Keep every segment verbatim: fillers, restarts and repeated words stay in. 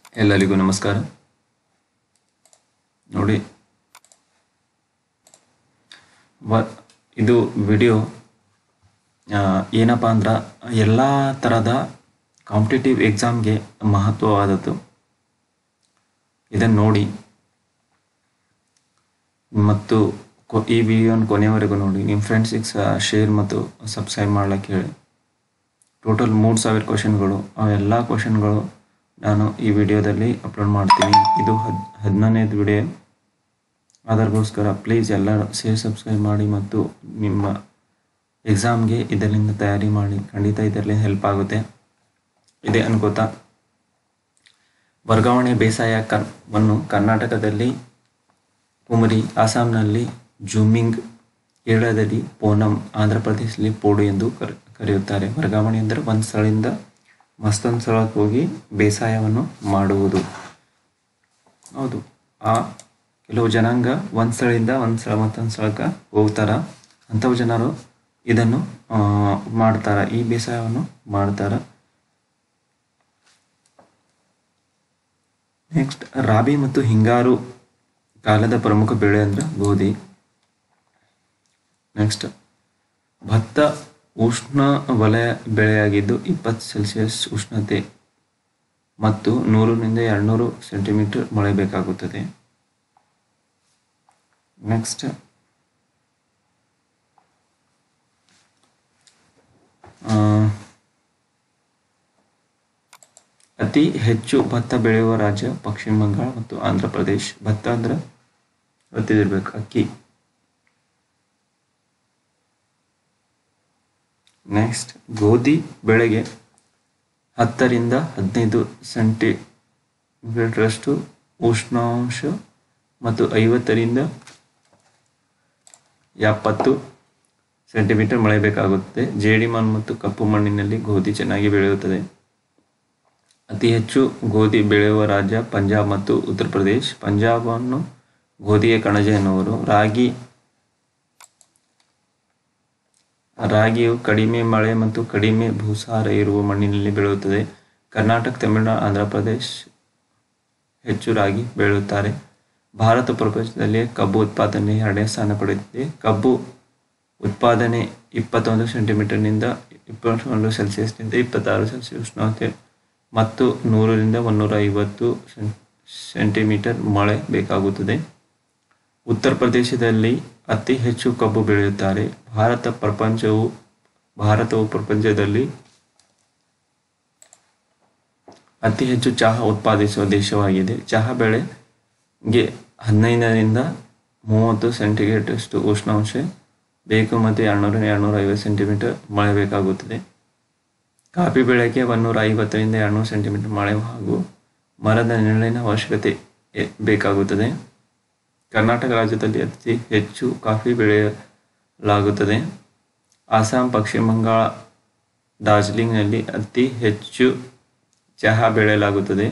ಎಲ್ಲರಿಗೂ ನಮಸ್ಕಾರ. ನೋಡಿ, ಇದು ವಿಡಿಯೋ ಏನಪ್ಪ ಅಂದ್ರೆ ಎಲ್ಲ ಥರದ ಕಾಂಪಿಟೇಟಿವ್ ಎಕ್ಸಾಮ್ಗೆ ಮಹತ್ವವಾದದ್ದು. ಇದನ್ನು ನೋಡಿ ಮತ್ತು ಈ ವಿಡಿಯೋನ ಕೊನೆಯವರೆಗೂ ನೋಡಿ. ನಿಮ್ಮ ಫ್ರೆಂಡ್ಸಿಗೆ ಶೇರ್ ಮತ್ತು ಸಬ್ಸ್ಕ್ರೈಬ್ ಮಾಡ್ಲಿಕ್ಕೆ ಹೇಳಿ. ಟೋಟಲ್ ಮೂರು ಸಾವಿರ ಕ್ವಶನ್ಗಳು, ಅವೆಲ್ಲ ಕ್ವಶನ್ಗಳು ನಾನು ಈ ವಿಡಿಯೋದಲ್ಲಿ ಅಪ್ಲೋಡ್ ಮಾಡ್ತೀನಿ. ಇದು ಹದ್ ಹದಿನೊಂದನೇದು ವಿಡಿಯೋ. ಅದಕ್ಕೋಸ್ಕರ ಪ್ಲೀಸ್ ಎಲ್ಲರೂ ಶೇರ್ ಸಬ್ಸ್ಕ್ರೈಬ್ ಮಾಡಿ ಮತ್ತು ನಿಮ್ಮ ಎಕ್ಸಾಮ್ಗೆ ಇದರಿಂದ ತಯಾರಿ ಮಾಡಿ. ಖಂಡಿತ ಇದರಲ್ಲಿ ಹೆಲ್ಪ್ ಆಗುತ್ತೆ ಇದೆ ಅನ್ಕೋತಾ. ವರ್ಗಾವಣೆ ಬೇಸಾಯ ಕರ್ವನ್ನು ಕರ್ನಾಟಕದಲ್ಲಿ ಕುಮರಿ, ಅಸ್ಸಾಂನಲ್ಲಿ ಜೂಮಿಂಗ್, ಕೇರಳದಲ್ಲಿ ಪೋನಂ, ಆಂಧ್ರ ಪ್ರದೇಶದಲ್ಲಿ ಪೋಡು ಎಂದು ಕರೆಯುತ್ತಾರೆ. ವರ್ಗಾವಣೆ ಅಂದರೆ ಒಂದು ಸ್ಥಳದಿಂದ ಮತ್ತೊಂದು ಸ್ಥಳಕ್ಕೆ ಹೋಗಿ ಬೇಸಾಯವನ್ನು ಮಾಡುವುದು. ಹೌದು, ಆ ಕೆಲವು ಜನಾಂಗ ಒಂದು ಸ್ಥಳದಿಂದ ಒಂದು ಸ್ಥಳ ಮತ್ತೊಂದು ಸ್ಥಳಕ್ಕೆ ಹೋಗ್ತಾರ. ಅಂಥವು ಜನರು ಇದನ್ನು ಮಾಡ್ತಾರ, ಈ ಬೇಸಾಯವನ್ನು ಮಾಡ್ತಾರ. ನೆಕ್ಸ್ಟ್, ರಾಬಿ ಮತ್ತು ಹಿಂಗಾರು ಕಾಲದ ಪ್ರಮುಖ ಬೆಳೆ ಅಂದ್ರೆ ಗೋಧಿ. ನೆಕ್ಸ್ಟ್, ಭತ್ತ ಉಷ್ಣ ವಲಯ ಬೆಳೆಯಾಗಿದ್ದು ಇಪ್ಪತ್ತು ಸೆಲ್ಸಿಯಸ್ ಉಷ್ಣತೆ ಮತ್ತು ನೂರರಿಂದ ಎರಡ್ನೂರು ಸೆಂಟಿಮೀಟರ್ ಮಳೆ ಬೇಕಾಗುತ್ತದೆ. ನೆಕ್ಸ್ಟ್, ಅತಿ ಹೆಚ್ಚು ಭತ್ತ ಬೆಳೆಯುವ ರಾಜ್ಯ ಪಶ್ಚಿಮ ಬಂಗಾಳ ಮತ್ತು ಆಂಧ್ರ ಪ್ರದೇಶ್. ಭತ್ತ ಅಂದ್ರೆ ಗೊತ್ತಿದಿರ್ಬೇಕು, ಅಕ್ಕಿ. ನೆಕ್ಸ್ಟ್, ಗೋಧಿ ಬೆಳೆಗೆ ಹತ್ತರಿಂದ ಹದಿನೈದು ಸೆಂಟಿಮೀಟರಷ್ಟು ಉಷ್ಣಾಂಶ ಮತ್ತು ಐವತ್ತರಿಂದ ಎಪ್ಪತ್ತು ಸೆಂಟಿಮೀಟರ್ ಮಳೆ ಬೇಕಾಗುತ್ತದೆ. ಜೇಡಿ ಮಣ್ಣು ಮತ್ತು ಕಪ್ಪು ಮಣ್ಣಿನಲ್ಲಿ ಗೋಧಿ ಚೆನ್ನಾಗಿ ಬೆಳೆಯುತ್ತದೆ. ಅತಿ ಹೆಚ್ಚು ಗೋಧಿ ಬೆಳೆಯುವ ರಾಜ್ಯ ಪಂಜಾಬ್ ಮತ್ತು ಉತ್ತರ ಪ್ರದೇಶ್. ಪಂಜಾಬನ್ನು ಗೋಧಿಯ ಕಣಜ ಎನ್ನುವರು. ರಾಗಿ ರಾಗಿಯು ಕಡಿಮೆ ಮಳೆ ಮತ್ತು ಕಡಿಮೆ ಭೂಸಾರ ಇರುವ ಮಣ್ಣಿನಲ್ಲಿ ಬೆಳೆಯುತ್ತದೆ. ಕರ್ನಾಟಕ, ತಮಿಳುನಾಡು, ಆಂಧ್ರ ಪ್ರದೇಶ್ ಹೆಚ್ಚು ರಾಗಿ ಬೆಳೆಯುತ್ತಾರೆ. ಭಾರತ ಪ್ರಪಂಚದಲ್ಲಿ ಕಬ್ಬು ಉತ್ಪಾದನೆ ಎರಡನೇ ಸ್ಥಾನ ಪಡೆದಿದೆ. ಕಬ್ಬು ಉತ್ಪಾದನೆ ಇಪ್ಪತ್ತೊಂದು ಸೆಂಟಿಮೀಟರ್ನಿಂದ ಇಪ್ಪತ್ತೊಂದು ಸೆಲ್ಸಿಯಸ್ನಿಂದ ಇಪ್ಪತ್ತಾರು ಸೆಲ್ಸಿಯಸ್ ಉಷ್ಣತೆ ಮತ್ತು ನೂರರಿಂದ ಒಂದೂರ ಐವತ್ತು ಸೆಂಟಿಮೀಟರ್ ಮಳೆ ಬೇಕಾಗುತ್ತದೆ. ಉತ್ತರ ಪ್ರದೇಶದಲ್ಲಿ ಅತಿ ಹೆಚ್ಚು ಕಬ್ಬು ಬೆಳೆಯುತ್ತಾರೆ. ಭಾರತ ಪ್ರಪಂಚವು ಭಾರತವು ಪ್ರಪಂಚದಲ್ಲಿ ಅತಿ ಹೆಚ್ಚು ಚಹಾ ಉತ್ಪಾದಿಸುವ ದೇಶವಾಗಿದೆ. ಚಹಾ ಬೆಳೆಗೆ ಹದಿನೈದರಿಂದ ಮೂವತ್ತು ಸೆಂಟಿಗ್ರೇಡಷ್ಟು ಉಷ್ಣಾಂಶ ಬೇಕು ಮತ್ತು ಎರಡ್ನೂರಿಂದ ಎರಡ್ನೂರ ಐವತ್ತು ಸೆಂಟಿಮೀಟರ್ ಮಳೆ ಬೇಕಾಗುತ್ತದೆ. ಕಾಫಿ ಬೆಳೆಗೆ ಒಂದೂರ ಐವತ್ತರಿಂದ ಎರಡ್ನೂರು ಸೆಂಟಿಮೀಟರ್ ಮಳೆ ಹಾಗೂ ಮರದ ನೆರಳಿನ ಅವಶ್ಯಕತೆ ಬೇಕಾಗುತ್ತದೆ. ಕರ್ನಾಟಕ ರಾಜ್ಯದಲ್ಲಿ ಅತಿ ಹೆಚ್ಚು ಕಾಫಿ ಬೆಳೆಯಲಾಗುತ್ತದೆ. ಅಸ್ಸಾಂ, ಪಶ್ಚಿಮ ಬಂಗಾಳ, ಡಾರ್ಜಿಲಿಂಗ್ನಲ್ಲಿ ಅತಿ ಹೆಚ್ಚು ಚಹಾ ಬೆಳೆಯಲಾಗುತ್ತದೆ.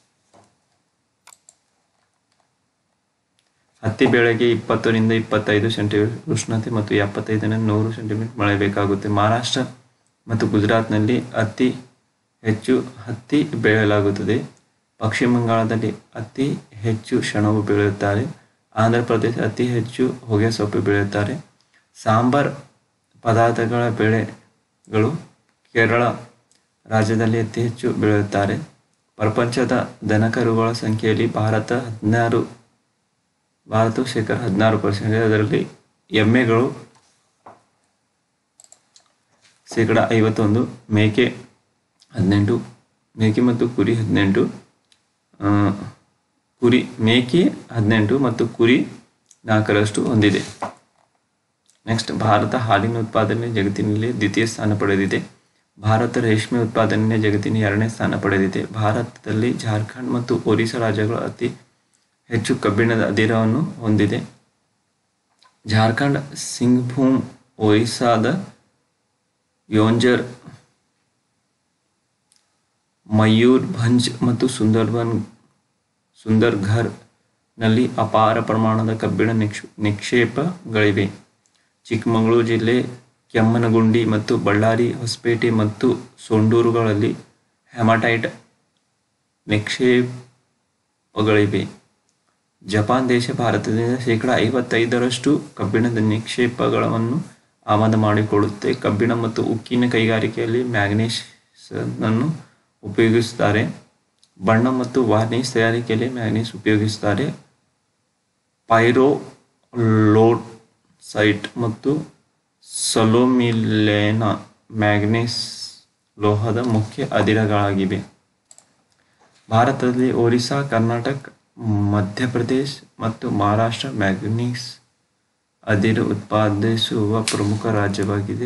ಹತ್ತಿ ಬೆಳೆಗೆ ಇಪ್ಪತ್ತರಿಂದ ಇಪ್ಪತ್ತೈದು ಸೆಂಟಿಮೀಟರ್ ಉಷ್ಣತೆ ಮತ್ತು ಎಪ್ಪತ್ತೈದರಿಂದ ನೂರು ಸೆಂಟಿಮೀಟರ್ ಮಳೆ ಬೇಕಾಗುತ್ತೆ. ಮಹಾರಾಷ್ಟ್ರ ಮತ್ತು ಗುಜರಾತ್ನಲ್ಲಿ ಅತಿ ಹೆಚ್ಚು ಹತ್ತಿ ಬೆಳೆಯಲಾಗುತ್ತದೆ. ಪಶ್ಚಿಮ ಬಂಗಾಳದಲ್ಲಿ ಅತಿ ಹೆಚ್ಚು ಸೆಣಬು ಬೆಳೆಯುತ್ತಾರೆ. ಆಂಧ್ರ ಪ್ರದೇಶ ಅತಿ ಹೆಚ್ಚು ಹೊಗೆಸೊಪ್ಪು ಬೆಳೆಯುತ್ತಾರೆ. ಸಾಂಬಾರ್ ಪದಾರ್ಥಗಳ ಬೆಳೆಗಳು ಕೇರಳ ರಾಜ್ಯದಲ್ಲಿ ಅತಿ ಹೆಚ್ಚು ಬೆಳೆಯುತ್ತಾರೆ. ಪ್ರಪಂಚದ ದನಕರುಗಳ ಸಂಖ್ಯೆಯಲ್ಲಿ ಭಾರತ ಹದಿನಾರು ಭಾರತವು ಶೇಕಡ ಹದಿನಾರು ಪರ್ಸೆಂಟ್. ಅದರಲ್ಲಿ ಎಮ್ಮೆಗಳು ಶೇಕಡ ಐವತ್ತೊಂದು, ಮೇಕೆ ಹದಿನೆಂಟು, ಮೇಕೆ ಮತ್ತು ಕುರಿ ಹದಿನೆಂಟು ಕುರಿ ಮೇಕೆ ಹದಿನೆಂಟು ಮತ್ತು ಕುರಿ ನಾಲ್ಕರಷ್ಟು ಹೊಂದಿದೆ. ನೆಕ್ಸ್ಟ್, ಭಾರತ ಹಾಲಿನ ಉತ್ಪಾದನೆ ಜಗತ್ತಿನಲ್ಲಿ ದ್ವಿತೀಯ ಸ್ಥಾನ ಪಡೆದಿದೆ. ಭಾರತ ರೇಷ್ಮೆ ಉತ್ಪಾದನೆ ಜಗತ್ತಿನ ಎರಡನೇ ಸ್ಥಾನ ಪಡೆದಿದೆ. ಭಾರತದಲ್ಲಿ ಜಾರ್ಖಂಡ್ ಮತ್ತು ಒರಿಸ್ಸಾ ರಾಜ್ಯಗಳು ಅತಿ ಹೆಚ್ಚು ಕಬ್ಬಿಣದ ಅದಿರವನ್ನು ಹೊಂದಿದೆ. ಜಾರ್ಖಂಡ್ ಸಿಂಗ್ಭೂಮ್, ಒರಿಸ್ಸಾದ ಯೋಂಜರ್, ಮಯೂರ್ಭಂಜ್ ಮತ್ತು ಸುಂದರ್ಬನ್ ಸುಂದರ್ಘರ್ ನಲ್ಲಿ ಅಪಾರ ಪ್ರಮಾಣದ ಕಬ್ಬಿಣ ನಿಕ್ಷ ನಿಕ್ಷೇಪಗಳಿವೆ. ಚಿಕ್ಕಮಗಳೂರು ಜಿಲ್ಲೆ ಕೆಮ್ಮನಗುಂಡಿ ಮತ್ತು ಬಳ್ಳಾರಿ, ಹೊಸಪೇಟೆ ಮತ್ತು ಸೊಂಡೂರುಗಳಲ್ಲಿ ಹೆಮಟೈಟ್ ನಿಕ್ಷೇಪ ಗಳಿವೆ. ಜಪಾನ್ ದೇಶ ಭಾರತದಿಂದ ಶೇಕಡ ಐವತ್ತೈದರಷ್ಟು ಕಬ್ಬಿಣದ ನಿಕ್ಷೇಪಗಳನ್ನು ಆಮದು ಮಾಡಿಕೊಳ್ಳುತ್ತೆ. ಕಬ್ಬಿಣ ಮತ್ತು ಉಕ್ಕಿನ ಕೈಗಾರಿಕೆಯಲ್ಲಿ ಮ್ಯಾಂಗನೀಸ್ ಅನ್ನು ಉಪಯೋಗಿಸುತ್ತಾರೆ. ಬಣ್ಣ ಮತ್ತು ವಾರ್ನಿಷ್ ತಯಾರಿಕೆಯಲ್ಲಿ ಮ್ಯಾಂಗನೀಸ್ ಉಪಯೋಗಿಸುತ್ತಾರೆ. ಪೈರೋಲೋಸೈಟ್ ಮತ್ತು ಸಲೋಮಿಲೇನ ಮ್ಯಾಂಗನೀಸ್ ಲೋಹದ ಮುಖ್ಯ ಅದಿರುಗಳಾಗಿವೆ. ಭಾರತದಲ್ಲಿ ಒರಿಸ್ಸಾ, ಕರ್ನಾಟಕ, ಮಧ್ಯಪ್ರದೇಶ ಮತ್ತು ಮಹಾರಾಷ್ಟ್ರ ಮ್ಯಾಂಗನೀಸ್ ಅದಿರು ಉತ್ಪಾದಿಸುವ ಪ್ರಮುಖ ರಾಜ್ಯವಾಗಿದೆ.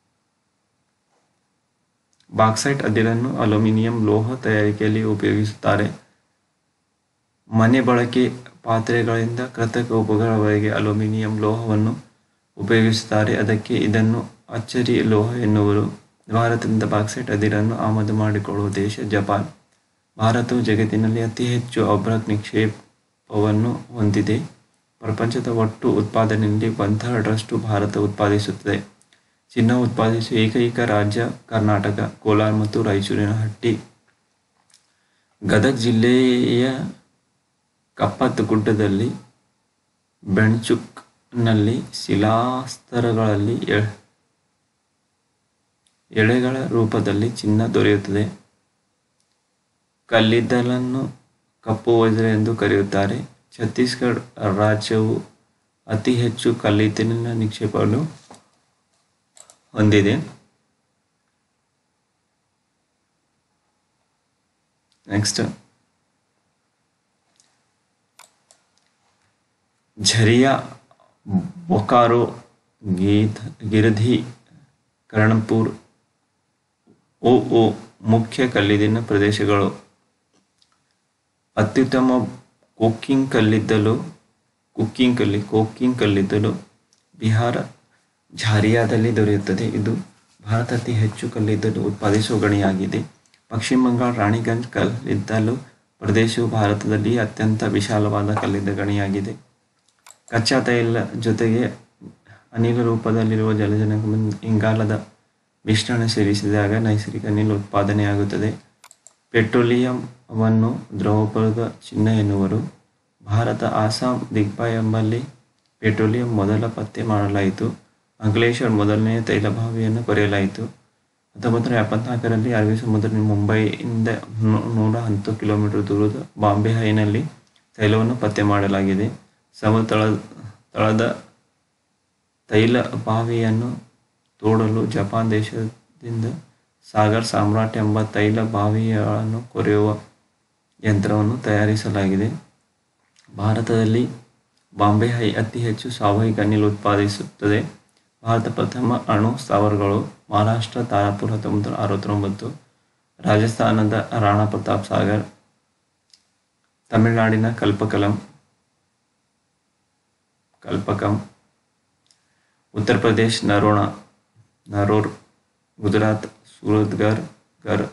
ಬಾಕ್ಸೈಟ್ ಅದಿರನ್ನು ಅಲ್ಯೂಮಿನಿಯಂ ಲೋಹ ತಯಾರಿಕೆಯಲ್ಲಿ ಉಪಯೋಗಿಸುತ್ತಾರೆ. ಮನೆ ಬಳಕೆ ಪಾತ್ರೆಗಳಿಂದ ಕೃತಕ ಉಪಕರಣಗಳವರೆಗೆ ಅಲ್ಯೂಮಿನಿಯಂ ಲೋಹವನ್ನು ಉಪಯೋಗಿಸುತ್ತಾರೆ. ಅದಕ್ಕೆ ಇದನ್ನು ಅಚ್ಚರಿ ಲೋಹ ಎನ್ನುವರು. ಭಾರತದಿಂದ ಬಾಕ್ಸೈಟ್ ಅದಿರನ್ನು ಆಮದು ಮಾಡಿಕೊಳ್ಳುವ ದೇಶ ಜಪಾನ್. ಭಾರತವು ಜಗತ್ತಿನಲ್ಲಿ ಅತಿ ಹೆಚ್ಚು ಅಬ್ರಕ್ ನಿಕ್ಷೇಪವನ್ನು ಹೊಂದಿದೆ. ಪ್ರಪಂಚದ ಒಟ್ಟು ಉತ್ಪಾದನೆಯಲ್ಲಿ ಒನ್ ಥರ್ಡ್ರಷ್ಟು ಭಾರತ ಉತ್ಪಾದಿಸುತ್ತದೆ. ಚಿನ್ನ ಉತ್ಪಾದಿಸುವ ಏಕೈಕ ರಾಜ್ಯ ಕರ್ನಾಟಕ. ಕೋಲಾರ ಮತ್ತು ರಾಯಚೂರಿನ ಹಟ್ಟಿ. ಗದಗ ಜಿಲ್ಲೆಯ ಕಪ್ಪತ್ತಗುಡ್ಡದಲ್ಲಿ ಬೆಣ್ಚುಕ್ನಲ್ಲಿ ಶಿಲಾಸ್ತರಗಳಲ್ಲಿ ಎಳೆಗಳ ರೂಪದಲ್ಲಿ ಚಿನ್ನ ದೊರೆಯುತ್ತದೆ. ಕಲ್ಲಿದ್ದಲನ್ನು ಕಪ್ಪು ವಜ್ರ ಎಂದು ಕರೆಯುತ್ತಾರೆ. ಛತ್ತೀಸ್ಗಢ ರಾಜ್ಯವು ಅತಿ ಹೆಚ್ಚು ಕಲ್ಲಿದ್ದಲಿನ ನಿಕ್ಷೇಪವನ್ನು ಹೊಂದಿದೆ. ನೆಕ್ಸ್ಟ್ ಝರಿಯಾ, ಬೊಕಾರೋ, ಗೀತ್ ಗಿರಿಧಿ, ಕರ್ಣಪುರ್ ಓ ಓ ಮುಖ್ಯ ಕಲ್ಲಿದ್ದಿನ ಪ್ರದೇಶಗಳು. ಅತ್ಯುತ್ತಮ ಕೋಕಿಂಗ್ ಕಲ್ಲಿದ್ದಲು ಕುಕ್ಕಿಂಗ್ ಕಲ್ಲಿ ಕೋಕಿಂಗ್ ಕಲ್ಲಿದ್ದಲು ಬಿಹಾರ ಝಾರಿಯಾದಲ್ಲಿ ದೊರೆಯುತ್ತದೆ. ಇದು ಭಾರತ ಅತಿ ಹೆಚ್ಚು ಕಲ್ಲಿದ್ದಲು ಉತ್ಪಾದಿಸುವ ಗಣಿಯಾಗಿದೆ. ಪಶ್ಚಿಮ ಬಂಗಾಳ ರಾಣಿಗಂಜ್ ಕಲ್ಲಿದ್ದಲು ಪ್ರದೇಶವು ಭಾರತದಲ್ಲಿ ಅತ್ಯಂತ ವಿಶಾಲವಾದ ಕಲ್ಲಿದ್ದಲು ಗಣಿಯಾಗಿದೆ. ಕಚ್ಚಾ ತೈಲ ಜೊತೆಗೆ ಅನಿಲ ರೂಪದಲ್ಲಿರುವ ಜಲಜನಕ ಇಂಗಾಲದ ಮಿಶ್ರಣ ಸೇರಿಸಿದಾಗ ನೈಸರ್ಗಿಕ ಅನಿಲ ಉತ್ಪಾದನೆಯಾಗುತ್ತದೆ. ಪೆಟ್ರೋಲಿಯಂವನ್ನು ದ್ರವಪದ ಚಿನ್ನ ಎನ್ನುವರು. ಭಾರತ ಆಸಾಂ ದಿಗ್ಬಾಯ್ ಎಂಬಲ್ಲಿ ಪೆಟ್ರೋಲಿಯಂ ಮೊದಲ ಪತ್ತೆ ಮಾಡಲಾಯಿತು. ಅಂಕಲೇಶ್ವರ್ ಮೊದಲನೆಯ ತೈಲಭಾವಿಯನ್ನು ಕೊರೆಯಲಾಯಿತು. ಹತ್ತೊಂಬತ್ತು ನೂರ ಎಪ್ಪತ್ನಾಲ್ಕರಲ್ಲಿ ಅರಬ್ಬಿ ಸಮುದ್ರದ ಮುಂಬೈಯಿಂದ ನೂರ ಹತ್ತು ಕಿಲೋಮೀಟರ್ ದೂರದ ಬಾಂಬೆ ಹೈನಲ್ಲಿ ತೈಲವನ್ನು ಪತ್ತೆ ಮಾಡಲಾಗಿದೆ. ಸಮುದ್ರ ತಳ ತಳದ ತೈಲ ಬಾವಿಯನ್ನು ತೋಡಲು ಜಪಾನ್ ದೇಶದಿಂದ ಸಾಗರ್ ಸಾಮ್ರಾಟ್ ಎಂಬ ತೈಲ ಬಾವಿಗಳನ್ನು ಕೊರೆಯುವ ಯಂತ್ರವನ್ನು ತಯಾರಿಸಲಾಗಿದೆ. ಭಾರತದಲ್ಲಿ ಬಾಂಬೆ ಹೈ ಅತಿ ಹೆಚ್ಚು ಸಾವಯವ ಅನಿಲ ಉತ್ಪಾದಿಸುತ್ತದೆ. ಭಾರತ ಪ್ರಥಮ ಅಣು ಸ್ಥಾವರಗಳು ಮಹಾರಾಷ್ಟ್ರ ತಾರಾಪುರ ಹತ್ತೊಂಬತ್ತು ನೂರ ಅರವತ್ತೊಂಬತ್ತು, ರಾಜಸ್ಥಾನದ ರಾಣಾ ಪ್ರತಾಪ್ ಸಾಗರ್, ತಮಿಳುನಾಡಿನ ಕಲ್ಪಕಲಂ ಕಲ್ಪಕಂ, ಉತ್ತರ ಪ್ರದೇಶ್ ನರೋಣ ನರೋರ್, ಗುಜರಾತ್ ಸೂರತ್ಗರ್ ಗರ್,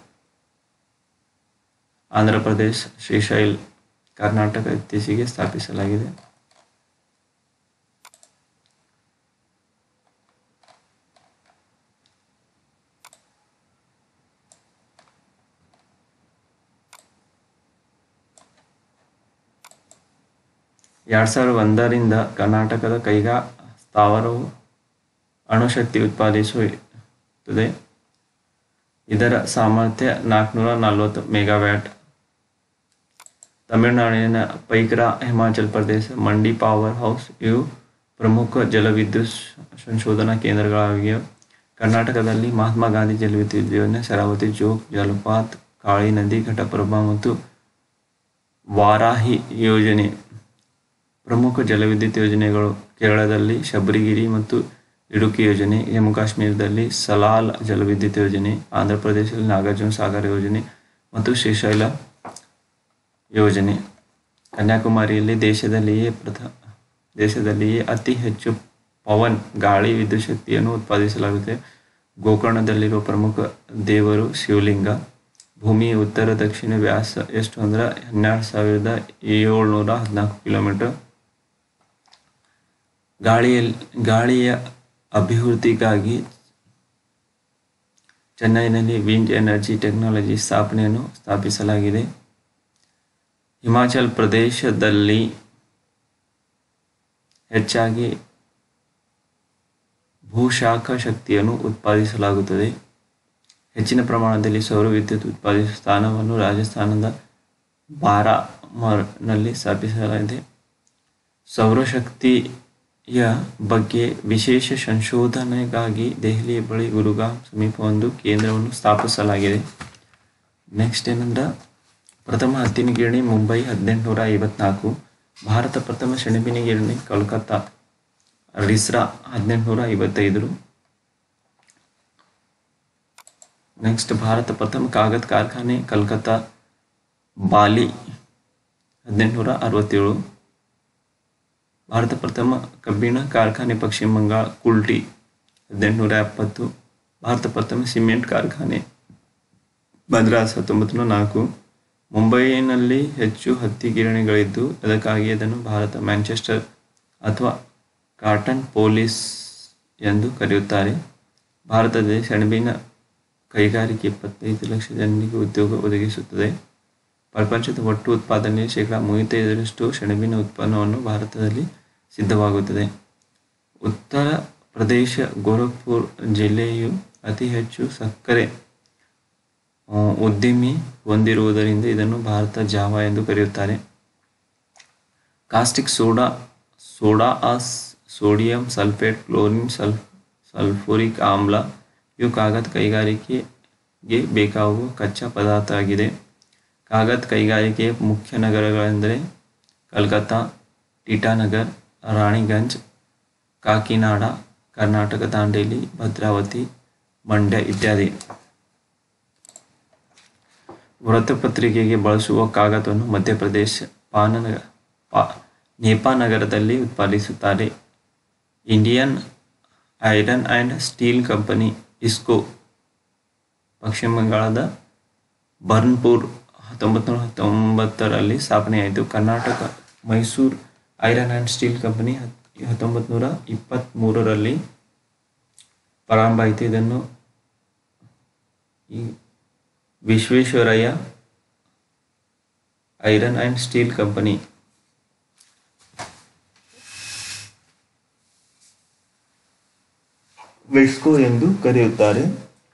ಆಂಧ್ರ ಪ್ರದೇಶ್ ಶ್ರೀಶೈಲ್, ಕರ್ನಾಟಕ ಇತ್ತೀಚೆಗೆ ಸ್ಥಾಪಿಸಲಾಗಿದೆ. ಎರಡ್ ಸಾವಿರದ ಒಂದರಿಂದ ಕರ್ನಾಟಕದ ಕೈಗಾ ಸ್ಥಾವರವು ಅಣುಶಕ್ತಿ ಉತ್ಪಾದಿಸುತ್ತದೆ. ಇದರ ಸಾಮರ್ಥ್ಯ ನಾಲ್ಕುನೂರ ನಲವತ್ತು ಮೆಗಾವ್ಯಾಟ್. ತಮಿಳುನಾಡಿನ ಪೈಕ್ರಾ, ಹಿಮಾಚಲ ಪ್ರದೇಶ ಮಂಡಿ ಪವರ್ ಹೌಸ್ ಇವು ಪ್ರಮುಖ ಜಲವಿದ್ಯುತ್ ಸಂಶೋಧನಾ ಕೇಂದ್ರಗಳಾಗಿವೆ. ಕರ್ನಾಟಕದಲ್ಲಿ ಮಹಾತ್ಮ ಗಾಂಧಿ ಜಲವಿದ್ಯುತ್ ಯೋಜನೆ, ಶರಾವತಿ ಜೋಗ್ ಜಲಪಾತ, ಕಾಳಿ ನದಿ, ಘಟಪ್ರಭಾ ಮತ್ತು ವಾರಾಹಿ ಯೋಜನೆ ಪ್ರಮುಖ ಜಲವಿದ್ಯುತ್ ಯೋಜನೆಗಳು. ಕೇರಳದಲ್ಲಿ ಶಬರಿಗಿರಿ ಮತ್ತು ಇಡುಕಿ ಯೋಜನೆ, ಜಮ್ಮು ಕಾಶ್ಮೀರದಲ್ಲಿ ಸಲಾಲ್ ಜಲವಿದ್ಯುತ್ ಯೋಜನೆ, ಆಂಧ್ರ ಪ್ರದೇಶದಲ್ಲಿ ನಾಗಾರ್ಜುನ ಸಾಗರ ಯೋಜನೆ ಮತ್ತು ಶ್ರೀಶೈಲ ಯೋಜನೆ. ಕನ್ಯಾಕುಮಾರಿಯಲ್ಲಿ ದೇಶದಲ್ಲಿಯೇ ಪ್ರಥ ದೇಶದಲ್ಲಿಯೇ ಅತಿ ಹೆಚ್ಚು ಪವನ್ ಗಾಳಿ ವಿದ್ಯುತ್ ಶಕ್ತಿಯನ್ನು ಉತ್ಪಾದಿಸಲಾಗುತ್ತದೆ. ಗೋಕರ್ಣದಲ್ಲಿರುವ ಪ್ರಮುಖ ದೇವರು ಶಿವಲಿಂಗ. ಭೂಮಿಯ ಉತ್ತರ ದಕ್ಷಿಣ ವ್ಯಾಸ ಎಷ್ಟು ಅಂದ್ರೆ ಹನ್ನೆರಡು ಸಾವಿರದ ಏಳ್ನೂರ ಹದಿನಾಲ್ಕು ಕಿಲೋಮೀಟರ್. ಗಾಳಿಯಲ್ಲಿ ಗಾಳಿಯ ಅಭಿವೃದ್ಧಿಗಾಗಿ ಚೆನ್ನೈನಲ್ಲಿ ವಿಂಡ್ ಎನರ್ಜಿ ಟೆಕ್ನಾಲಜಿ ಸ್ಥಾಪನೆಯನ್ನು ಸ್ಥಾಪಿಸಲಾಗಿದೆ. ಹಿಮಾಚಲ ಪ್ರದೇಶದಲ್ಲಿ ಹೆಚ್ಚಾಗಿ ಭೂಶಾಖ ಶಕ್ತಿಯನ್ನು ಉತ್ಪಾದಿಸಲಾಗುತ್ತದೆ. ಹೆಚ್ಚಿನ ಪ್ರಮಾಣದಲ್ಲಿ ಸೌರ ವಿದ್ಯುತ್ ಉತ್ಪಾದಿಸುವ ಸ್ಥಾನವನ್ನು ರಾಜಸ್ಥಾನದ ಬಾರಾಮರ್ನಲ್ಲಿ ಸ್ಥಾಪಿಸಲಾಗಿದೆ. ಸೌರಶಕ್ತಿಯ ಬಗ್ಗೆ ವಿಶೇಷ ಸಂಶೋಧನೆಗಾಗಿ ದೆಹಲಿಯ ಬಳಿ ಗುರುಗಾಂವ್ ಸಮೀಪ ಒಂದು ಕೇಂದ್ರವನ್ನು ಸ್ಥಾಪಿಸಲಾಗಿದೆ. ನೆಕ್ಸ್ಟ್ ಏನಂದ್ರೆ ಪ್ರಥಮ ಹತ್ತಿನ ಗಿರಣಿ ಮುಂಬೈ ಹದಿನೆಂಟುನೂರ ಐವತ್ನಾಲ್ಕು, ಭಾರತ ಪ್ರಥಮ ಸೆಣಬಿನ ಗಿರಣಿ ಕೋಲ್ಕತ್ತಾ ರಿಸ್ರಾ ಹದಿನೆಂಟುನೂರ ಐವತ್ತೈದು. ನೆಕ್ಸ್ಟ್ ಭಾರತ ಪ್ರಥಮ ಕಾಗದ ಕಾರ್ಖಾನೆ ಕಲ್ಕತ್ತಾ ಬಾಲಿ ಹದಿನೆಂಟುನೂರ ಅರವತ್ತೇಳು. ಭಾರತ ಪ್ರಥಮ ಕಬ್ಬಿಣ ಕಾರ್ಖಾನೆ ಪಶ್ಚಿಮ ಬಂಗಾಳ ಕುಲ್ಟಿ ಹದಿನೆಂಟುನೂರ ಎಪ್ಪತ್ತು. ಭಾರತ ಪ್ರಥಮ ಸಿಮೆಂಟ್ ಕಾರ್ಖಾನೆ ಮದ್ರಾಸ್ ಹತ್ತೊಂಬತ್ತು ನೂರ ನಾಲ್ಕು. ಮುಂಬೈನಲ್ಲಿ ಹೆಚ್ಚು ಹತ್ತಿ ಗಿರಣಿಗಳಿದ್ದು ಅದಕ್ಕಾಗಿ ಅದನ್ನು ಭಾರತ ಮ್ಯಾಂಚೆಸ್ಟರ್ ಅಥವಾ ಕಾಟನ್ ಪೋಲಿಸ್ ಎಂದು ಕರೆಯುತ್ತಾರೆ. ಭಾರತದಲ್ಲಿ ಸೆಣಬಿನ ಕೈಗಾರಿಕೆ ಇಪ್ಪತ್ತೈದು ಲಕ್ಷ ಜನರಿಗೆ ಉದ್ಯೋಗ ಒದಗಿಸುತ್ತದೆ. ಪ್ರಪಂಚದ ಒಟ್ಟು ಉತ್ಪಾದನೆಯ ಶೇಕಡಾ ಮೂವತ್ತೈದರಷ್ಟು ಸೆಣಬಿನ ಉತ್ಪನ್ನವನ್ನು ಭಾರತದಲ್ಲಿ ಸಿದ್ಧವಾಗುತ್ತದೆ. ಉತ್ತರ ಪ್ರದೇಶ ಗೋರಖ್ಪುರ್ ಜಿಲ್ಲೆಯು ಅತಿ ಹೆಚ್ಚು ಸಕ್ಕರೆ ಉದ್ದಿಮೆ ಹೊಂದಿರುವುದರಿಂದ ಇದನ್ನು ಭಾರತ ಜಾವಾ ಎಂದು ಕರೆಯುತ್ತಾರೆ. Caustic soda soda as sodium sulphate chlorine ಸಲ್ಫ್ ಸಲ್ಫ್ಯೂರಿಕ್ ಆಮ್ಲ ಇವು ಕಾಗದ ಕೈಗಾರಿಕೆಗೆ ಬೇಕಾಗುವ ಕಚ್ಚಾ ಪದಾರ್ಥ ಆಗಿದೆ. ಕಾಗದ ಕೈಗಾರಿಕೆಯ ಮುಖ್ಯ ನಗರಗಳೆಂದರೆ ಕಲ್ಕತ್ತಾ, ಟಿಟಾನಗರ್, ರಾಣಿಗಂಜ್, ಕಾಕಿನಾಡ, ಕರ್ನಾಟಕ ದಾಂಡೇಲಿ, ಭದ್ರಾವತಿ, ಮಂಡ್ಯ ಇತ್ಯಾದಿ. ವೃತ್ತಪತ್ರಿಕೆಗೆ ಬಳಸುವ ಕಾಗದವನ್ನು ಮಧ್ಯಪ್ರದೇಶ ಪಾನನಗ ಪಾ ನೇಪಾನಗರದಲ್ಲಿ ಉತ್ಪಾದಿಸುತ್ತಾರೆ. Indian iron and steel company IISCO ಪಶ್ಚಿಮ ಬಂಗಾಳದ ಬರ್ನ್ಪುರ್ ಹತ್ತೊಂಬತ್ತು ನೂರ ಹತ್ತೊಂಬತ್ತರಲ್ಲಿ ಸ್ಥಾಪನೆಯಾಯಿತು. Karnataka Mysuru iron and steel company ಹತ್ತೊಂಬತ್ತು ನೂರ ಇಪ್ಪತ್ತ್ಮೂರರಲ್ಲಿ ಪ್ರಾರಂಭ ಆಯಿತು. ಇದನ್ನು ಈ Visvesvaraya iron and steel company VISCO ಎಂದು ಕರೆಯುತ್ತಾರೆ.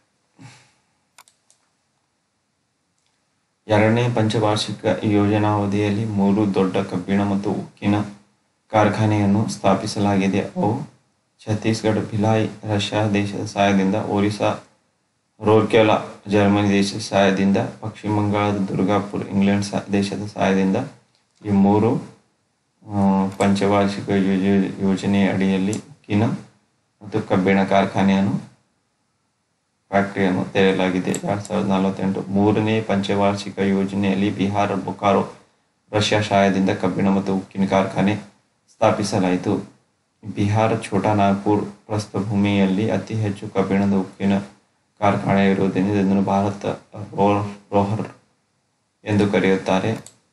ಎರಡನೇ ಪಂಚವಾರ್ಷಿಕ ಯೋಜನಾವಧಿಯಲ್ಲಿ ಮೂರು ದೊಡ್ಡ ಕಬ್ಬಿಣ ಮತ್ತು ಉಕ್ಕಿನ ಕಾರ್ಖಾನೆಯನ್ನು ಸ್ಥಾಪಿಸಲಾಗಿದೆ. ಅವು ಛತ್ತೀಸ್ಗಢ ಭಿಲಾಯ್ ರಷ್ಯಾ ದೇಶದ ಸಹಾಯದಿಂದ, ಒರಿಸ್ಸಾ ರೂರ್ಕೆಲಾ ಜರ್ಮನಿ ದೇಶದ ಸಹಾಯದಿಂದ, ಪಶ್ಚಿಮ ಬಂಗಾಳದ ದುರ್ಗಾಪುರ್ ಇಂಗ್ಲೆಂಡ್ ದೇಶದ ಸಹಾಯದಿಂದ. ಈ ಮೂರು ಪಂಚವಾರ್ಷಿಕ ಯೋಜನೆಯ ಅಡಿಯಲ್ಲಿ ಉಕ್ಕಿನ ಮತ್ತು ಕಬ್ಬಿಣ ಕಾರ್ಖಾನೆಯನ್ನು ಫ್ಯಾಕ್ಟರಿಯನ್ನು ತೆರೆಯಲಾಗಿದೆ. ಎರಡು ಸಾವಿರದ ನಲವತ್ತೆಂಟು ಮೂರನೇ ಪಂಚವಾರ್ಷಿಕ ಯೋಜನೆಯಲ್ಲಿ ಬಿಹಾರ ಬೊಕಾರೋ ರಷ್ಯಾ ಸಹಾಯದಿಂದ ಕಬ್ಬಿಣ ಮತ್ತು ಉಕ್ಕಿನ ಕಾರ್ಖಾನೆ ಸ್ಥಾಪಿಸಲಾಯಿತು. ಬಿಹಾರ ಛೋಟಾ ನಾಗ್ಪುರ್ ಪ್ರಸ್ಥಭೂಮಿಯಲ್ಲಿ ಅತಿ ಹೆಚ್ಚು ಕಬ್ಬಿಣದ ಉಕ್ಕಿನ ಕಾರ್ಖಾನೆ ಇರುವುದರಿಂದ ಇದನ್ನು ಭಾರತ ರೋಹರ್ ಎಂದು ಕರೆಯುತ್ತಾರೆ.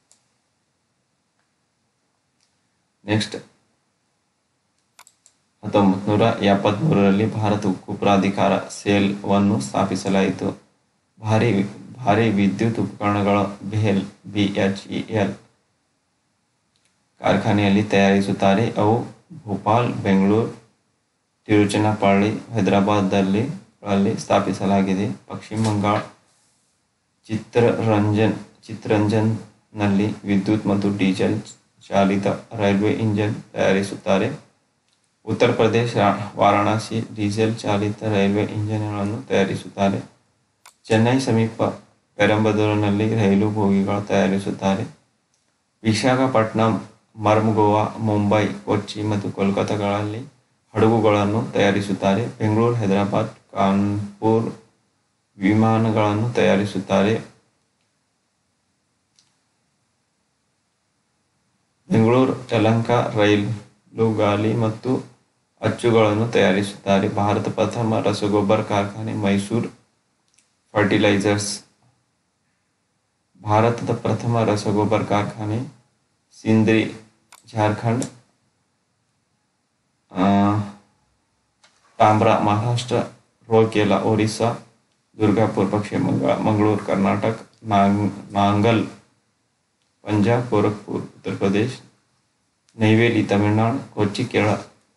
ನೆಕ್ಸ್ಟ್ ಹತ್ತೊಂಬತ್ತು ನೂರ ಎಪ್ಪತ್ತ್ಮೂರರಲ್ಲಿ ಭಾರತ ಉಕ್ಕು ಪ್ರಾಧಿಕಾರ ಸೇಲ್ ವನ್ನು ಸ್ಥಾಪಿಸಲಾಯಿತು. ಭಾರಿ ಭಾರಿ ವಿದ್ಯುತ್ ಉಪಕರಣಗಳ BHEL B H E L ಕಾರ್ಖಾನೆಯಲ್ಲಿ ತಯಾರಿಸುತ್ತಾರೆ. ಅವು ಭೋಪಾಲ್, ಬೆಂಗಳೂರು, ತಿರುಚನಾಪಳ್ಳಿ, ಹೈದರಾಬಾದ್ದಲ್ಲಿ ಗಳಲ್ಲಿ ಸ್ಥಾಪಿಸಲಾಗಿದೆ. ಪಶ್ಚಿಮ ಬಂಗಾಳ ಚಿತ್ರರಂಜನ್ ಚಿತ್ರರಂಜನ್ನಲ್ಲಿ ವಿದ್ಯುತ್ ಮತ್ತು ಡೀಸೆಲ್ ಚಾಲಿತ ರೈಲ್ವೆ ಇಂಜಿನ್ ತಯಾರಿಸುತ್ತಾರೆ. ಉತ್ತರ ಪ್ರದೇಶ ವಾರಾಣಸಿ ಡೀಸೆಲ್ ಚಾಲಿತ ರೈಲ್ವೆ ಇಂಜಿನ್ಗಳನ್ನು ತಯಾರಿಸುತ್ತಾರೆ. ಚೆನ್ನೈ ಸಮೀಪ ಪೆರಂಬದೂರಿನಲ್ಲಿ ರೈಲು ಬೋಗಿಗಳು ತಯಾರಿಸುತ್ತಾರೆ. ವಿಶಾಖಪಟ್ಟಣಂ, ಮರ್ಮಗೋವಾ, ಮುಂಬೈ, ಕೊಚ್ಚಿ ಮತ್ತು ಕೋಲ್ಕತ್ತಾಗಳಲ್ಲಿ ಹಡಗುಗಳನ್ನು ತಯಾರಿಸುತ್ತಾರೆ. ಬೆಂಗಳೂರು, ಹೈದರಾಬಾದ್, ಕಾನ್ಪುರ್ ವಿಮಾನಗಳನ್ನು ತಯಾರಿಸುತ್ತಾರೆ. ಬೆಂಗಳೂರು ಯಲಹಂಕ ರೈಲುಗಾಲಿ ಮತ್ತು ಅಚ್ಚುಗಳನ್ನು ತಯಾರಿಸುತ್ತಾರೆ. ಭಾರತ ಪ್ರಥಮ ರಸಗೊಬ್ಬರ ಕಾರ್ಖಾನೆ ಮೈಸೂರು ಫರ್ಟಿಲೈಸರ್ಸ್. ಭಾರತದ ಪ್ರಥಮ ರಸಗೊಬ್ಬರ ಕಾರ್ಖಾನೆ ಸಿಂದ್ರಿ ಜಾರ್ಖಂಡ್. ತಾಮ್ರ ಮಹಾರಾಷ್ಟ್ರ, ರೂರ್ಕೆಲಾ ಒರಿಸ್ಸಾ, ದುರ್ಗಾಪುರ್ ಪಶ್ಚಿಮ ಬಂಗಾಳ, ಮಂಗಳೂರು ಕರ್ನಾಟಕ, ನಾಂಗಲ್ पंजाब गोरखपुर उत्तर प्रदेश, नैवेली तमिಳುನಾಡು, ಕೊಚ್ಚಿ ಕೇರಳ.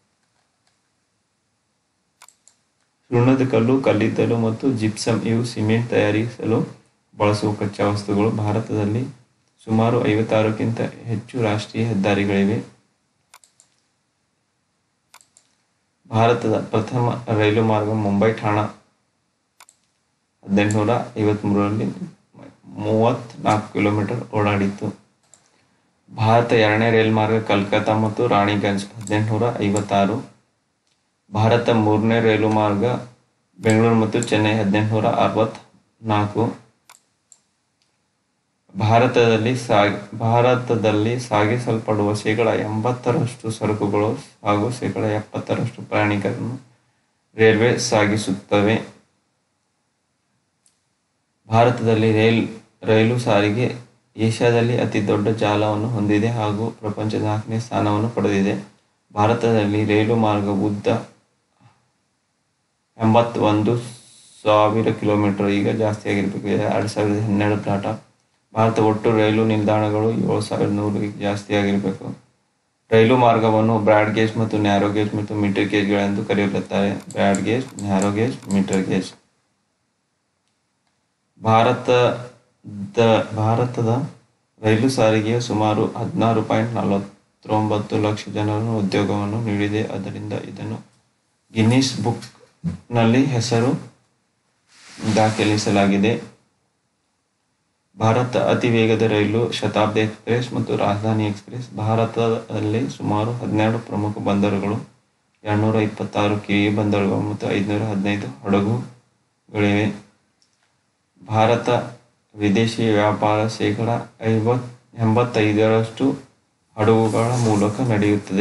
ಸುಣ್ಣದ ಕಲ್ಲು, ಕಲ್ಲಿದ್ದಲು ಮತ್ತು ಜಿಪ್ಸಮ್ ಇವು ಸಿಮೆಂಟ್ ತಯಾರಿಸಲು ಬಳಸುವ ಕಚ್ಚಾ ವಸ್ತುಗಳು. ಭಾರತದಲ್ಲಿ ಸುಮಾರು ಐವತ್ತಾರಕ್ಕಿಂತ ಹೆಚ್ಚು ರಾಷ್ಟ್ರೀಯ ಹೆದ್ದಾರಿಗಳಿವೆ. ಭಾರತದ ಪ್ರಥಮ ರೈಲು ಮಾರ್ಗ ಮುಂಬೈ ಠಾಣಾ ಹದಿನೆಂಟುನೂರ ಐವತ್ಮೂರರಲ್ಲಿ ಮೂವತ್ನಾಲ್ಕು ಕಿಲೋಮೀಟರ್ ಓಡಾಡಿತ್ತು. ಭಾರತ ಎರಡನೇ ರೈಲು ಮಾರ್ಗ ಕಲ್ಕತ್ತಾ ಮತ್ತು ರಾಣಿಗಂಜ್ ಹದಿನೆಂಟುನೂರ ಐವತ್ತಾರು. ಭಾರತ ಮೂರನೇ ರೈಲು ಮಾರ್ಗ ಬೆಂಗಳೂರು ಮತ್ತು ಚೆನ್ನೈ ಹದಿನೆಂಟುನೂರ ಅರವತ್ನಾಲ್ಕು. ಭಾರತದಲ್ಲಿ ಸಾಗಿ ಭಾರತದಲ್ಲಿ ಸಾಗಿಸಲ್ಪಡುವ ಶೇಕಡ ಎಂಬತ್ತರಷ್ಟು ಸರಕುಗಳು ಹಾಗೂ ಶೇಕಡ ಎಪ್ಪತ್ತರಷ್ಟು ಪ್ರಯಾಣಿಕರನ್ನು ರೈಲ್ವೆ ಸಾಗಿಸುತ್ತವೆ. ಭಾರತದಲ್ಲಿ ರೈಲ್ ರೈಲು ಸಾರಿಗೆ ಏಷ್ಯಾದಲ್ಲಿ ಅತಿ ದೊಡ್ಡ ಜಾಲವನ್ನು ಹೊಂದಿದೆ ಹಾಗೂ ಪ್ರಪಂಚದ ನಾಲ್ಕನೇ ಸ್ಥಾನವನ್ನು ಪಡೆದಿದೆ. ಭಾರತದಲ್ಲಿ ರೈಲು ಮಾರ್ಗ ಉದ್ದ ಎಂಬತ್ತೊಂದು ಸಾವಿರ ಕಿಲೋಮೀಟರ್, ಈಗ ಜಾಸ್ತಿ ಆಗಿರಬೇಕು, ಎರಡು ಸಾವಿರದ ಹನ್ನೆರಡು ಡಾಟಾ. ಭಾರತ ಒಟ್ಟು ರೈಲು ನಿಲ್ದಾಣಗಳು ಏಳು ಸಾವಿರದ ನೂರು ಜಾಸ್ತಿ ಆಗಿರಬೇಕು. ರೈಲು ಮಾರ್ಗವನ್ನು ಬ್ರಾಡ್ ಗೇಜ್ ಮತ್ತು ನ್ಯಾರೋ ಗೇಜ್ ಮತ್ತು ಮೀಟರ್ ಗೇಜ್ಗಳೆಂದು ಕರೆಯಲಾಗುತ್ತಾರೆ. Broad gauge, narrow gauge, metre gauge. ಭಾರತದ ಭಾರತದ ರೈಲು ಸಾರಿಗೆಯು ಸುಮಾರು ಹದಿನಾರು ಪಾಯಿಂಟ್ ನಲವತ್ತೊಂಬತ್ತು ಲಕ್ಷ ಜನರನ್ನು ಉದ್ಯೋಗವನ್ನು ನೀಡಿದೆ. ಆದ್ದರಿಂದ ಇದನ್ನು ಗಿನ್ನಿಸ್ ಬುಕ್ ನಲ್ಲಿ ಹೆಸರು ದಾಖಲಿಸಲಾಗಿದೆ. ಭಾರತ ಅತಿ ವೇಗದ ರೈಲು ಶತಾಬ್ದಿ ಎಕ್ಸ್ಪ್ರೆಸ್ ಮತ್ತು ರಾಜಧಾನಿ ಎಕ್ಸ್ಪ್ರೆಸ್. ಭಾರತದಲ್ಲಿ ಸುಮಾರು ಹನ್ನೆರಡು ಪ್ರಮುಖ ಬಂದರುಗಳು, ಎರಡ್ನೂರ ಇಪ್ಪತ್ತಾರು ಕಿರಿಯ ಬಂದರುಗಳು ಮತ್ತು ಐದುನೂರ ಹದಿನೈದು ಹಡಗುಗಳಿವೆ. ಭಾರತ ವಿದೇಶಿ ವ್ಯಾಪಾರ ಶೇಕಡ ಐವತ್ ಎಂಬತ್ತೈದರಷ್ಟು ಹಡಗುಗಳ ಮೂಲಕ ನಡೆಯುತ್ತದೆ.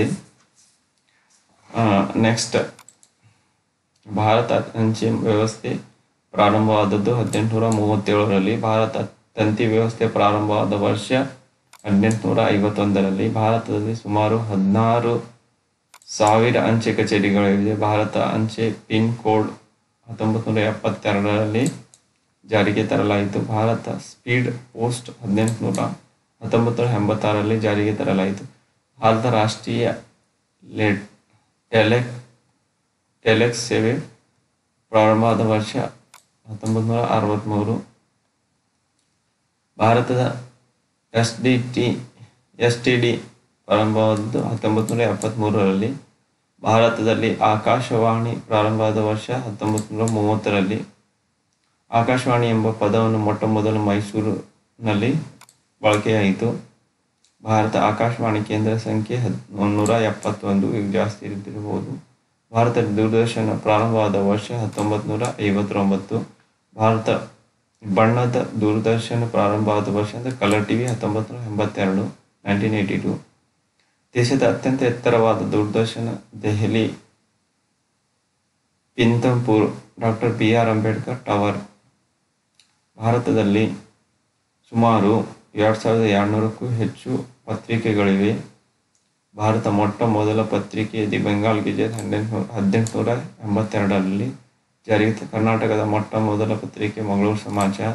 ನೆಕ್ಸ್ಟ್, ಭಾರತ ಅಂಚೆ ವ್ಯವಸ್ಥೆ ಪ್ರಾರಂಭವಾದದ್ದು ಹದಿನೆಂಟುನೂರ ಮೂವತ್ತೇಳರಲ್ಲಿ. ಭಾರತ ತಂತಿ ವ್ಯವಸ್ಥೆ ಪ್ರಾರಂಭವಾದ ವರ್ಷ ಹದಿನೆಂಟುನೂರ ಐವತ್ತೊಂದರಲ್ಲಿ. ಭಾರತದಲ್ಲಿ ಸುಮಾರು ಹದಿನಾರು ಸಾವಿರ ಅಂಚೆ ಕಚೇರಿಗಳಿವೆ. ಭಾರತ ಅಂಚೆ ಪಿನ್ ಕೋಡ್ ಹತ್ತೊಂಬತ್ತು ನೂರ ಎಪ್ಪತ್ತೆರಡರಲ್ಲಿ ಜಾರಿಗೆ ತರಲಾಯಿತು. ಭಾರತ ಸ್ಪೀಡ್ ಪೋಸ್ಟ್ ಹದಿನೆಂಟುನೂರ ಹತ್ತೊಂಬತ್ತು ನೂರ ಎಂಬತ್ತಾರರಲ್ಲಿ ಜಾರಿಗೆ ತರಲಾಯಿತು. ಭಾರತ ರಾಷ್ಟ್ರೀಯ ಟೆಲೆಕ್ ಟೆಲೆಕ್ಸ್ ಸೇವೆ ಪ್ರಾರಂಭವಾದ ವರ್ಷ ಹತ್ತೊಂಬತ್ತು ನೂರ ಅರವತ್ತ್ಮೂರು. ಭಾರತದ S D T S T D ಪ್ರಾರಂಭವಾದದ್ದು ಹತ್ತೊಂಬತ್ತು ನೂರ ಎಪ್ಪತ್ತ್ಮೂರರಲ್ಲಿ. ಭಾರತದಲ್ಲಿ ಆಕಾಶವಾಣಿ ಪ್ರಾರಂಭವಾದ ವರ್ಷ ಹತ್ತೊಂಬತ್ತು ನೂರ ಮೂವತ್ತರಲ್ಲಿ. ಆಕಾಶವಾಣಿ ಎಂಬ ಪದವನ್ನು ಮೊಟ್ಟ ಮೊದಲು ಮೈಸೂರಿನಲ್ಲಿ ಬಳಕೆಯಾಯಿತು. ಭಾರತ ಆಕಾಶವಾಣಿ ಕೇಂದ್ರ ಸಂಖ್ಯೆ ಹದ್ ನೂರ ಎಪ್ಪತ್ತೊಂದು, ಈಗ ಜಾಸ್ತಿ ಇದ್ದಿರಬಹುದು. ಭಾರತ ದೂರದರ್ಶನ ಪ್ರಾರಂಭವಾದ ವರ್ಷ ಹತ್ತೊಂಬತ್ತು ನೂರ ಐವತ್ತೊಂಬತ್ತು. ಭಾರತ ಬಣ್ಣದ ದೂರದರ್ಶನ ಪ್ರಾರಂಭವಾದ ವರ್ಷ ಅಂದರೆ ಕಲರ್ ಟಿವಿ ಹತ್ತೊಂಬತ್ತು ನೂರ ಎಂಬತ್ತೆರಡು, ನೈನ್ಟೀನ್ ಏಯ್ಟಿ ಟು. ದೇಶದ ಅತ್ಯಂತ ಎತ್ತರವಾದ ದೂರದರ್ಶನ Delhi Pitampura doctor B R Ambedkar tower. ಭಾರತದಲ್ಲಿ ಸುಮಾರು ಎರಡು ಸಾವಿರದ ಎರಡುನೂರಕ್ಕೂ ಹೆಚ್ಚು ಪತ್ರಿಕೆಗಳಿವೆ. ಭಾರತ ಮೊಟ್ಟ ಮೊದಲ ಪತ್ರಿಕೆ ದಿ ಬೆಂಗಾಲ್ ಗೆಜೆಟ್ ಹದಿನೆಂಟು ಹದಿನೆಂಟುನೂರ ಎಂಬತ್ತೆರಡರಲ್ಲಿ ಜಾರಿಗೆ. ಕರ್ನಾಟಕದ ಮೊಟ್ಟ ಮೊದಲ ಪತ್ರಿಕೆ ಮಂಗಳೂರು ಸಮಾಚಾರ.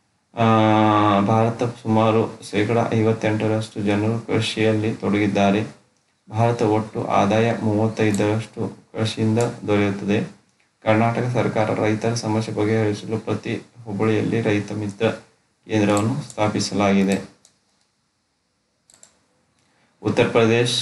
ಭಾರತ ಸುಮಾರು ಶೇಕಡ ಐವತ್ತೆಂಟರಷ್ಟು ಜನರು ಕೃಷಿಯಲ್ಲಿ ತೊಡಗಿದ್ದಾರೆ. ಭಾರತ ಒಟ್ಟು ಆದಾಯ ಮೂವತ್ತೈದರಷ್ಟು ಕೃಷಿಯಿಂದ ದೊರೆಯುತ್ತದೆ. ಕರ್ನಾಟಕ ಸರ್ಕಾರ ರೈತರ ಸಮಸ್ಯೆ ಬಗೆಹರಿಸಲು ಪ್ರತಿ ಹೋಬಳಿಯಲ್ಲಿ ರೈತ ಮಿತ್ರ ಕೇಂದ್ರವನ್ನು ಸ್ಥಾಪಿಸಲಾಗಿದೆ. ಉತ್ತರ ಪ್ರದೇಶ್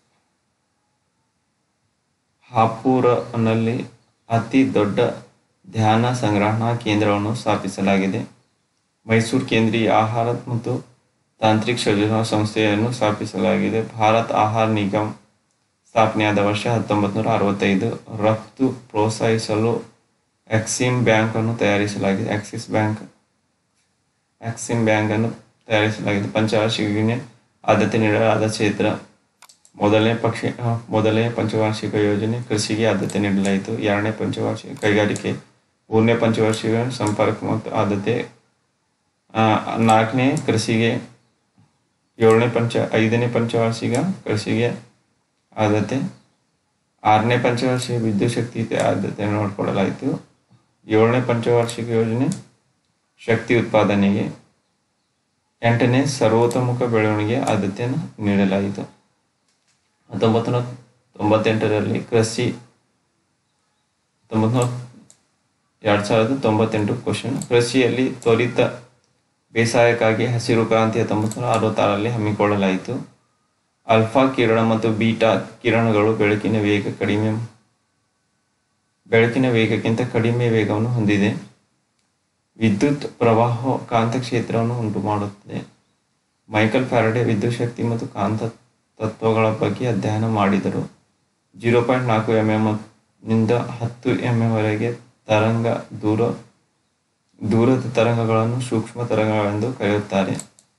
ಹಾಪುರನಲ್ಲಿ ಅತಿ ದೊಡ್ಡ ಧಾನ್ಯ ಸಂಗ್ರಹಣಾ ಕೇಂದ್ರವನ್ನು ಸ್ಥಾಪಿಸಲಾಗಿದೆ. ಮೈಸೂರು ಕೇಂದ್ರೀಯ ಆಹಾರ ಮತ್ತು ತಾಂತ್ರಿಕ ಸಂಶೋಧನಾ ಸಂಸ್ಥೆಯನ್ನು ಸ್ಥಾಪಿಸಲಾಗಿದೆ. ಭಾರತ್ ಆಹಾರ ನಿಗಮ್ ಸ್ಥಾಪನೆಯಾದ ವರ್ಷ ಹತ್ತೊಂಬತ್ತು ನೂರ ಅರವತ್ತೈದು. ರಫ್ತು ಪ್ರೋತ್ಸಾಹಿಸಲು ಎಕ್ಸಿಮ್ ಬ್ಯಾಂಕ್ ಅನ್ನು ತಯಾರಿಸಲಾಗಿದೆ. ಆಕ್ಸಿಸ್ ಬ್ಯಾಂಕ್ ಎಕ್ಸಿಮ್ ಬ್ಯಾಂಕ್ ಅನ್ನು ತಯಾರಿಸಲಾಗಿದೆ. ಪಂಚವಾರ್ಷಿಕ ಯೋಜನೆ ಆದ್ಯತೆ ನೀಡಲಾದ ಕ್ಷೇತ್ರ. ಮೊದಲನೇ ಪಕ್ಷ ಮೊದಲನೇ ಪಂಚವಾರ್ಷಿಕ ಯೋಜನೆ ಕೃಷಿಗೆ ಆದ್ಯತೆ ನೀಡಲಾಯಿತು. ಎರಡನೇ ಪಂಚವಾರ್ಷಿಕ ಕೈಗಾರಿಕೆ. ಮೂರನೇ ಪಂಚವಾರ್ಷಿಕ ಸಂಪರ್ಕ ಮತ್ತು ಆದ್ಯತೆ. ನಾಲ್ಕನೇ ಕೃಷಿಗೆ. ಏಳನೇ ಪಂಚ ಐದನೇ ಪಂಚವಾರ್ಷಿಕ ಕೃಷಿಗೆ ಆದ್ಯತೆ. ಆರನೇ ಪಂಚವಾರ್ಷಿಕ ವಿದ್ಯುತ್ ಶಕ್ತಿ ಆದ್ಯತೆ ನೋಡಿಕೊಳ್ಳಲಾಯಿತು. ಏಳನೇ ಪಂಚವಾರ್ಷಿಕ ಯೋಜನೆ ಶಕ್ತಿ ಉತ್ಪಾದನೆಗೆ. ಎಂಟನೇ ಸರ್ವತೋಮುಖ ಬೆಳವಣಿಗೆ ಆದ್ಯತೆಯನ್ನು ನೀಡಲಾಯಿತು. ಹತ್ತೊಂಬತ್ತು ನೂರ ತೊಂಬತ್ತೆಂಟರಲ್ಲಿ ಕೃಷಿ ತೊಂಬತ್ತು ಎರಡು ಸಾವಿರದ ತೊಂಬತ್ತೆಂಟು ಕ್ವಶನ್ ಕೃಷಿಯಲ್ಲಿ ತ್ವರಿತ ಬೇಸಾಯಕ್ಕಾಗಿ ಹಸಿರು ಕ್ರಾಂತಿ ಹತ್ತೊಂಬತ್ತು ನೂರ ಅರವತ್ತಾರರಲ್ಲಿ ಹಮ್ಮಿಕೊಳ್ಳಲಾಯಿತು. ಆಲ್ಫಾ ಕಿರಣ ಮತ್ತು ಬೀಟಾ ಕಿರಣಗಳು ಬೆಳಕಿನ ವೇಗ ಕಡಿಮೆ ಬೆಳಕಿನ ವೇಗಕ್ಕಿಂತ ಕಡಿಮೆ ವೇಗವನ್ನು ಹೊಂದಿದೆ. ವಿದ್ಯುತ್ ಪ್ರವಾಹ ಕಾಂತಕ್ಷೇತ್ರವನ್ನು ಉಂಟು ಮಾಡುತ್ತದೆ. ಮೈಕಲ್ ಫ್ಯಾರಡೆ ವಿದ್ಯುತ್ ಶಕ್ತಿ ಮತ್ತು ಕಾಂತ ತತ್ವಗಳ ಬಗ್ಗೆ ಅಧ್ಯಯನ ಮಾಡಿದರು. ಜೀರೋ ಪಾಯಿಂಟ್ ನಾಲ್ಕು ಎಂ ಎಂ ನಿಂದ ಹತ್ತು ಎಂ ಎಂ ವರೆಗೆ ತರಂಗ ದೂರ ದೂರದ ತರಂಗಗಳನ್ನು ಸೂಕ್ಷ್ಮ ತರಂಗಗಳೆಂದು ಕರೆಯುತ್ತಾರೆ.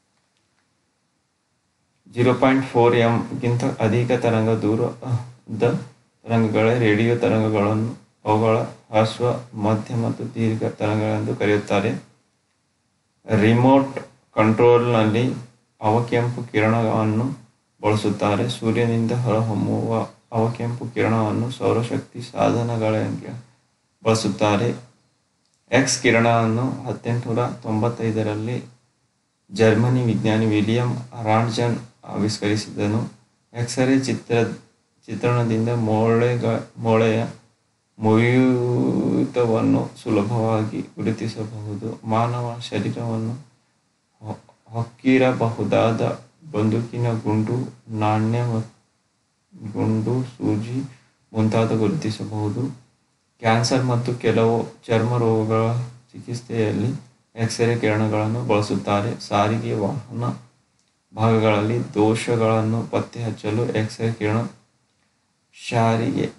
ಜೀರೋ ಪಾಯಿಂಟ್ ಫೋರ್ ಎಂ ಗಿಂತ ಅಧಿಕ ತರಂಗ ದೂರದ ತರಂಗಗಳೇ ರೇಡಿಯೋ ತರಂಗಗಳನ್ನು. ಅವುಗಳ ಹ್ರಸ್ವ, ಮಧ್ಯ ಮತ್ತು ದೀರ್ಘ ತರಂಗಗಳೆಂದು ಕರೆಯುತ್ತಾರೆ. ರಿಮೋಟ್ ಕಂಟ್ರೋಲ್ನಲ್ಲಿ ಅವಕೆಂಪು ಕಿರಣವನ್ನು ಬಳಸುತ್ತಾರೆ. ಸೂರ್ಯನಿಂದ ಹೊರಹೊಮ್ಮುವ ಅವಕೆಂಪು ಕಿರಣವನ್ನು ಸೌರಶಕ್ತಿ ಸಾಧನಗಳಿಗೆ ಬಳಸುತ್ತಾರೆ. ಎಕ್ಸ್ ಕಿರಣವನ್ನು ಹದಿನೆಂಟುನೂರ ತೊಂಬತ್ತೈದರಲ್ಲಿ ಜರ್ಮನಿ ವಿಜ್ಞಾನಿ ವಿಲಿಯಂ ರಾಂಟ್ಜನ್ ಆವಿಷ್ಕರಿಸಿದನು. ಎಕ್ಸ್ರೇ ಚಿತ್ರ ಚಿತ್ರಣದಿಂದ ಮೂಳೆಗ ಮೂಳೆಯ ಮುರಿತವನ್ನು ಸುಲಭವಾಗಿ ಗುರುತಿಸಬಹುದು. ಮಾನವ ಶರೀರವನ್ನು ಹೊಕ್ಕಿರಬಹುದಾದ ಬಂದೂಕಿನ ಗುಂಡು, ನಾಣ್ಯ, ಗುಂಡು, ಸೂಜಿ ಮುಂತಾದ ಗುರುತಿಸಬಹುದು. ಕ್ಯಾನ್ಸರ್ ಮತ್ತು ಕೆಲವು ಚರ್ಮ ರೋಗಗಳ ಚಿಕಿತ್ಸೆಯಲ್ಲಿ ಎಕ್ಸ್ರೇ ಕಿರಣಗಳನ್ನು ಬಳಸುತ್ತಾರೆ. ಸಾರಿಗೆ ವಾಹನ ಭಾಗಗಳಲ್ಲಿ ದೋಷಗಳನ್ನು ಪತ್ತೆ ಹಚ್ಚಲು ಎಕ್ಸ್ರೇ ಕಿರಣ ಸಾರಿಗೆ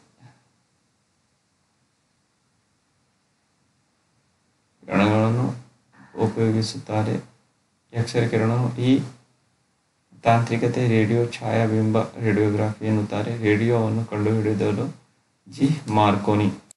ಕಿರಣಗಳನ್ನು ಉಪಯೋಗಿಸುತ್ತಾರೆ. ಎಕ್ಸ್ರೇ ಕಿರಣವು ಈ ತಾಂತ್ರಿಕತೆ ರೇಡಿಯೋ ಛಾಯಾಬಿಂಬ ರೇಡಿಯೋಗ್ರಫಿ ಎನ್ನುತ್ತಾರೆ. ರೇಡಿಯೋವನ್ನು ಕಂಡುಹಿಡಿದಲು ಜಿ ಮಾರ್ಕೋನಿ.